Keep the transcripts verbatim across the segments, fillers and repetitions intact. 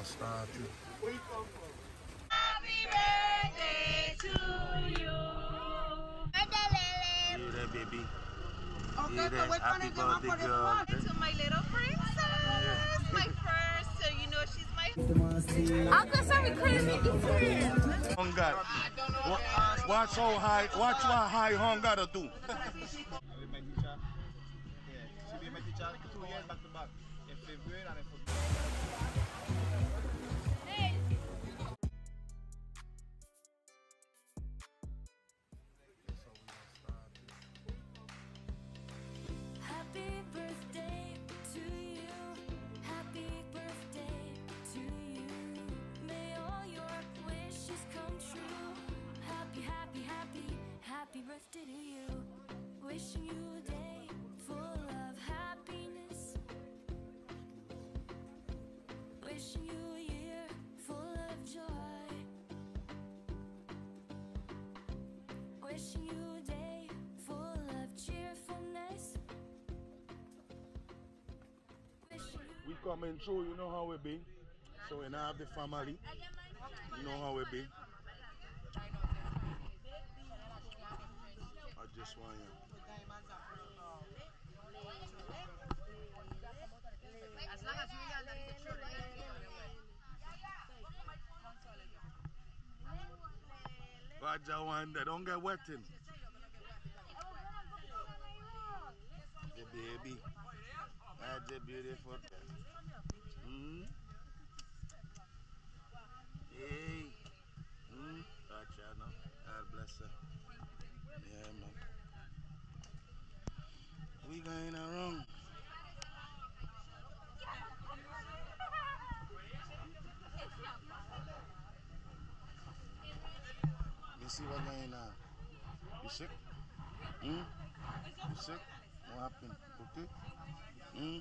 want to start it. Where you come from? Happy birthday to you. Birthday, Lele. Yeah, that baby. Okay, Yeah, so which one happy is the one birthday, for this girl. one? To my little princess, Yeah. my first, so you know she's my. Uncle, sorry, couldn't make it clear. Hunger. Watch how high, watch what high hunger to do. My teacher, yeah, she been my teacher two years back to back. In fifth grade and in fourth grade. Happy birthday to you. Happy birthday to you. May all your wishes come true. Happy, happy, happy, happy birthday to you. Wishing you a day full of happiness. Wishing you a year full of joy. Wishing you a day full of cheerfulness. Wishing you We coming through, you know how we be. So we now have the family. You know how we be. I just want you. As long as we are the children. Raja Wanda, don't get wetting. The baby. That's a beautiful. Hmm. Hey. Hmm. Raja, no. God bless her. Yeah, man. We going around. You see what's going on? You sick? Hmm? You sick? What happened? Okay? Hmm?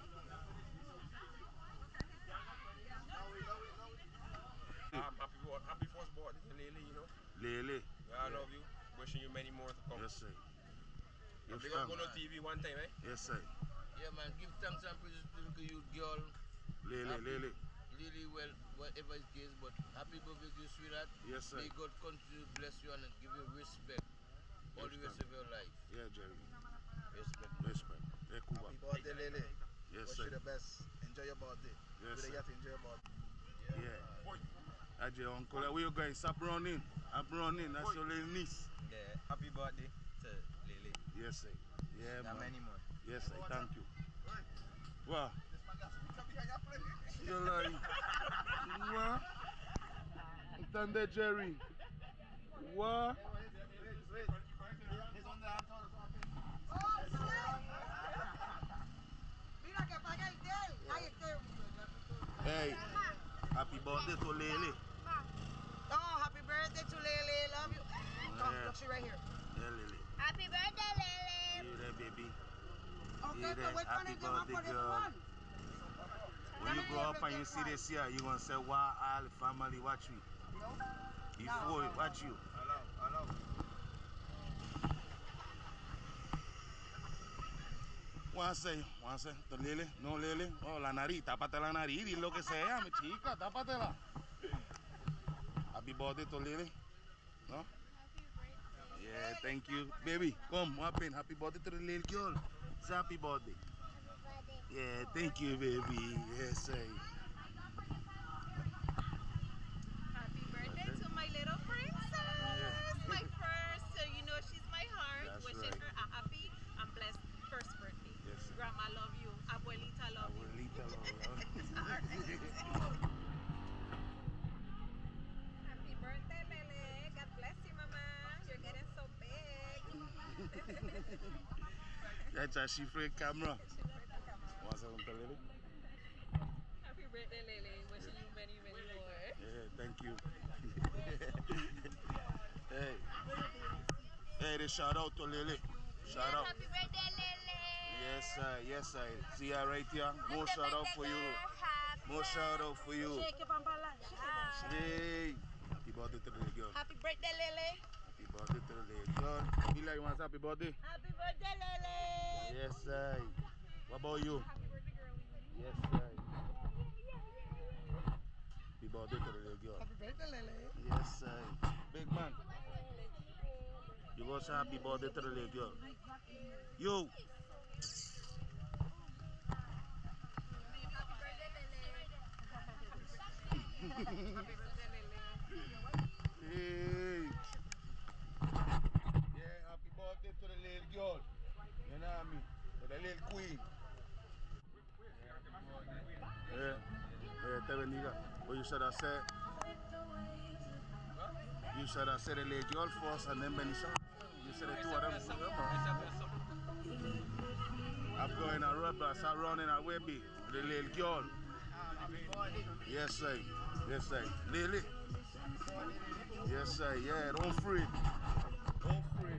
Um, happy, happy first birthday to Lele, you know. Lele. Yeah, I love you. Wishing you many more to come. Yes, sir. I'm Yes, big up on T V one time, eh? Yes, sir. Yeah, man, give thanks and praises to the youth girl. Lele, Happy- Lele. Really well, whatever it is, but happy birthday to you, sweetheart. Yes, sir. May God continue to bless you and give you respect all Yes, the rest sir. of your life. Yeah, Jerry. Respect. Respect. Yeah, Cuba. Happy birthday, Lele. Yes, Wish sir. you the best. Enjoy your birthday. Yes, Good sir. day to enjoy your birthday. Yeah. Ajay, uncle, where you going? Stop running. Stop running. That's your little niece. Yeah, happy birthday to Lele. Yes, sir. Yeah, There are man. many more. Yes, sir. Thank you. Wow. You're like, what? Thunder Jerry. What? Mira que paga el del. Ahí está. Hey, happy birthday to Lele. Oh, happy birthday to Lele. Love you. Come, Yeah. look, she right here. Yeah, Lele. Happy birthday, Lele. Yeah, that baby. Okay, Yeah, so that which one happy is the one birthday, for this girl. one? When you grow up and you see this here, you're going to say, wow, all the family watch me. Before it watch you. Hello, hello. One say, one say, to Lele, no Lele, oh, la nariz, tápate la nariz, y lo que sea, mi chica, tápatela. Happy birthday to Lele. No? Yeah, thank you. Baby, come, what happened? Happy birthday to the little girl. Say happy birthday. Yeah, thank you, baby. Yes, sir. Happy birthday to my little princess, my first, so you know she's my heart. That's Wishing right. her a happy and blessed first birthday. Yes, sir. Grandma love you, abuelita love you. Abuelita, Lord. Happy birthday, Lele. God bless you, mama. You're getting so big. That's a chiffre camera. Want something to Lele? Happy birthday, Lele. Wishing you many, many more. Yeah, thank you. Hey. Hey, the shout out to Lele. Shout out. Happy birthday, Lele. Yes, sir. Yes, sir. See her right here. More shout out for you. More shout out for you. Shake your pampala. Hey. Happy birthday to the little girl. Happy birthday, Lele. Happy birthday to the little girl. Mila, you want to say happy birthday? Happy birthday, Lele. Yes, sir. What about you? Happy birthday, girlie. Yes, sir. birthday to the little girl. Happy birthday, Lele. Yes, sir. Big man. You go say happy birthday to the little girl. Yo. Hey. Yeah, happy birthday to the little girl. You know what I mean? To the little queen. Yeah. Yeah, tell me, nigga. But you should have said. You should have said the little girl first and then Benisha. You said the two of them. I'm going to rub, I start running away, big. The little girl. Yes, sir. Yes, sir. Lily. Yes, sir. Yeah, don't fret. Don't fret.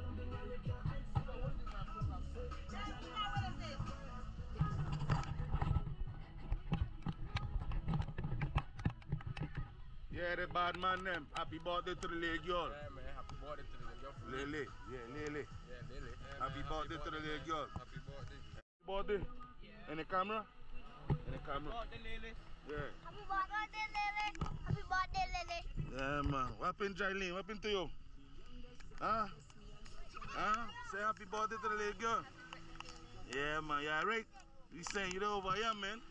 Yeah, the bad man them. Happy birthday to the little girl. Yeah, man. Happy birthday to the little girl. Lily. Yeah, Lily. Yeah, Lily. Yeah, Happy man, birthday to the man. little girl. Happy birthday. Happy birthday. In the camera? In the camera. Birthday, Lily. Yeah. Happy birthday, Lily. Happy birthday, Lily. Yeah, man. What happened, Jailene? What happened to you? Huh? Huh? Say happy birthday to the little girl. Yeah, man. You alright? We saying you over here, man.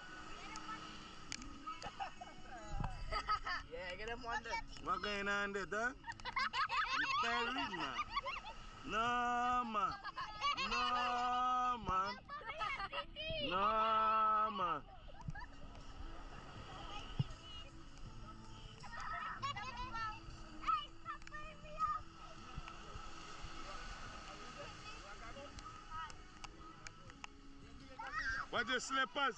Yeah, get him one there. What going on there, dog? You buried, man. No, man. No, man. No, man. What's your slippers?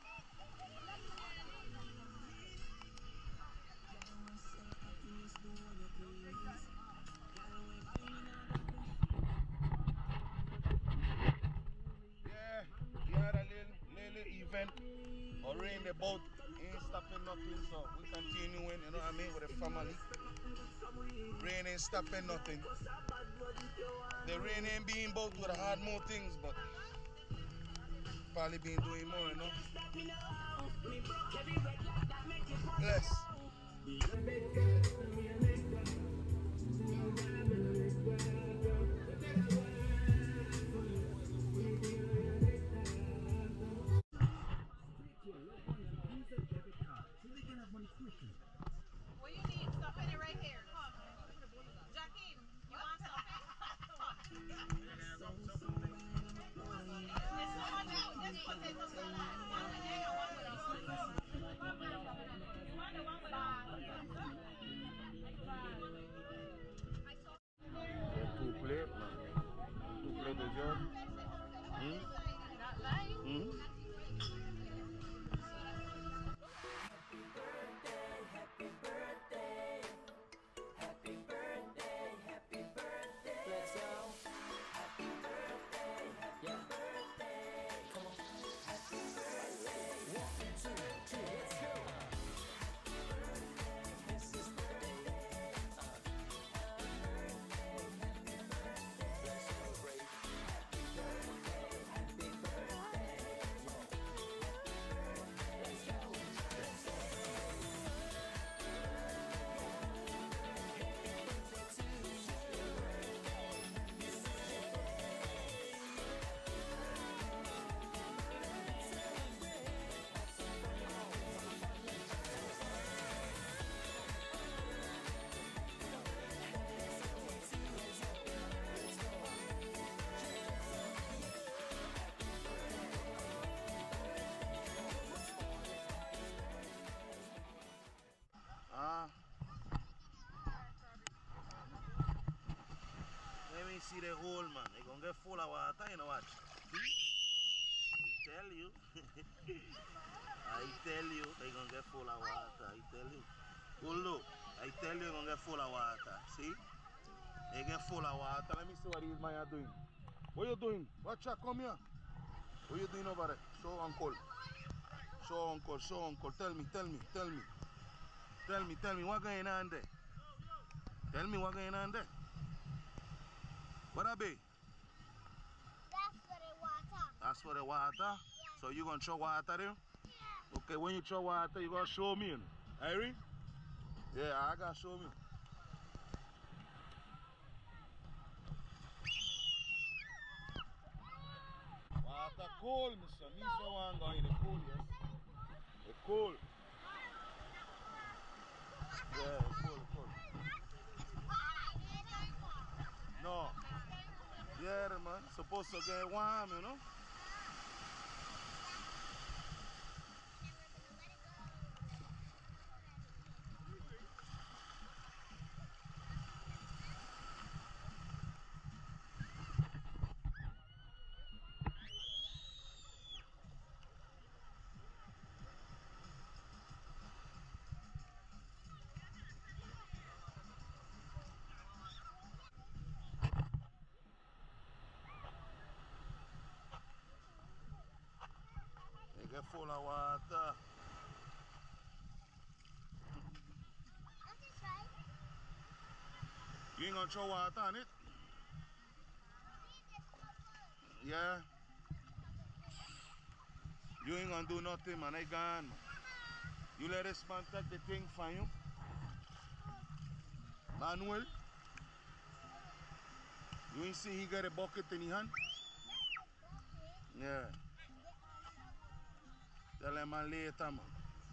Yeah, we had a little, little event. Or rain the boat ain't stopping nothing, so we continuing, you know what I mean, with the family. Rain ain't stopping nothing. The rain ain't being boat with a hard more things, but probably been doing more, you know. Bless. What you need? Stuffing it right here. Come. Jackie, you want stuffing? There's someone out. There's potato salad. One with egg and one without. You want the one without? Two plate, man. Two plate de job. Hmm? Not lying. Hmm? Ah. Let me see the hole, man. They gonna get full of water, you know what? I tell you. I tell you, they gonna get full of water. I tell you. Go look. I tell you, they gonna get full of water. See? They get full of water. Let me see what these men are doing. What you doing? Watch out, come here. What you doing over there? Show uncle. Show uncle, show uncle. Tell me, tell me, tell me. Tell me, tell me, what going on there? Tell me what going on there. What that be? That's for the water. That's for the water? Yeah. So you gonna throw water there? Yeah. Okay, when you throw water, you gonna show me. You know? Irene? Yeah, I gotta show me. Water cold, mister. Me so want go in the cold, yes. It's cold. Yeah, it's cold, it's cold. No. Yeah, man. Supposed to get warm, you know? They get full of water. You ain't gonna throw water on it? Yeah. You ain't gonna do nothing, man. I gone, man. You let this man take the thing from you. Manuel. You ain't see he got a bucket in his hand? Yeah. Tell him man later, man.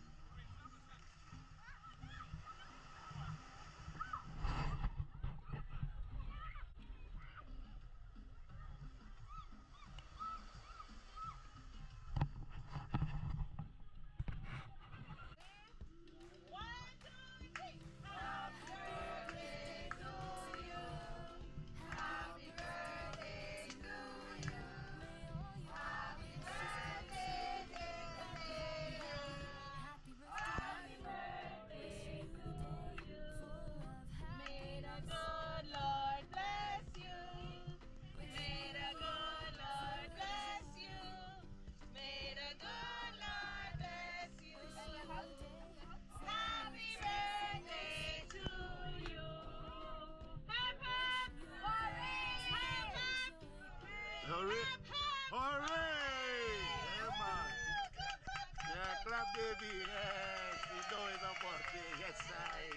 Hooray! Hooray! Yeah, man. Yeah, clap, baby. Yes, we know it's a birthday. Yes, I.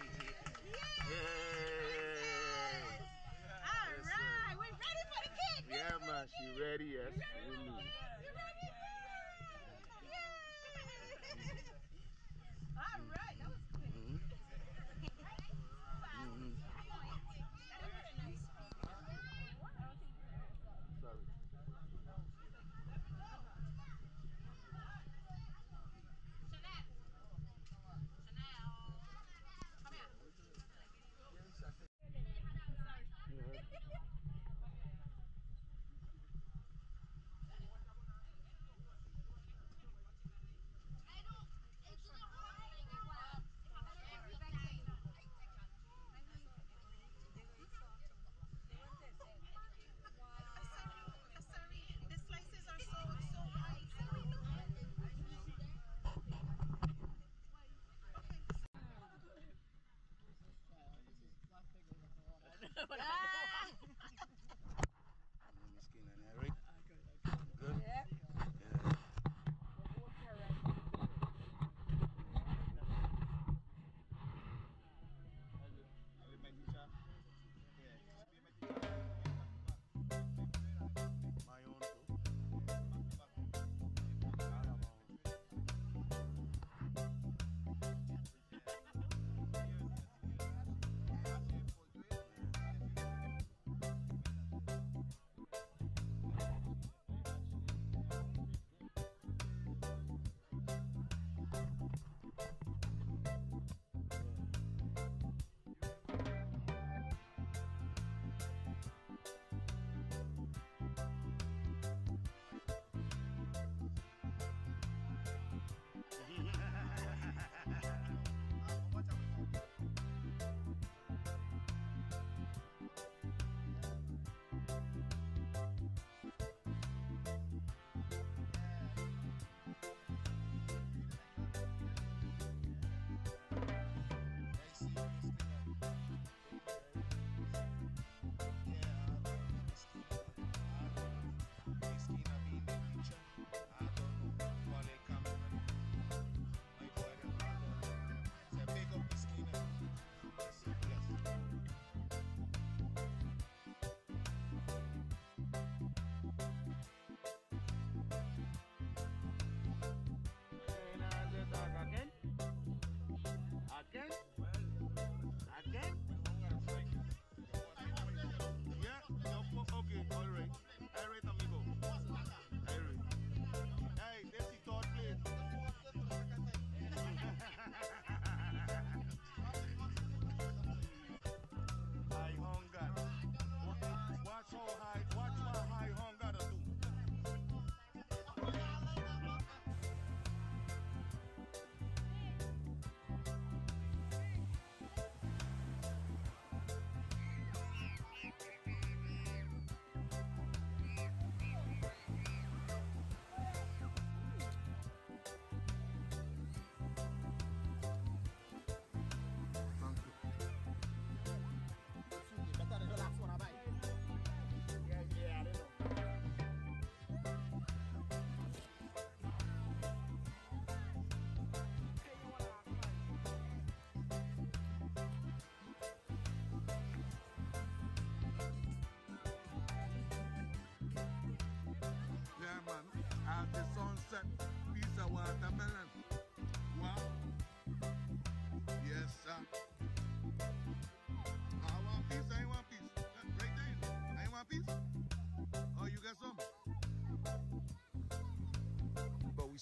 Yes. All right, we're ready for the cake. Yeah, man. She ready. Yes. You ready? Mm. You ready? Yay! All right, that was quick. Mm-hmm. Mm-hmm. Sorry.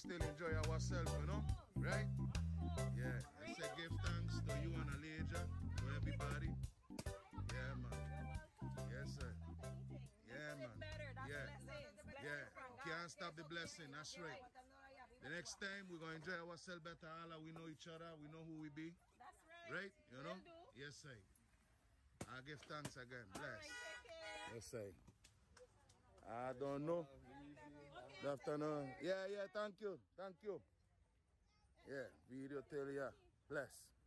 still enjoy ourselves, you know? Right? Yeah. I say give thanks to you and Elijah, to everybody. Yeah, man. Yes, sir. Yeah, man. Yeah. Yeah. Can't stop the blessing. That's right. The next time we're gonna enjoy ourselves better. All we know each other. We know who we be. That's right. Right? You know? Will do. Yes, sir. I give thanks again. All right, Bless. take care. Yes, sir. I don't know. Good afternoon. Yeah, yeah. Thank you. Thank you. Yeah. Video tell ya. Bless.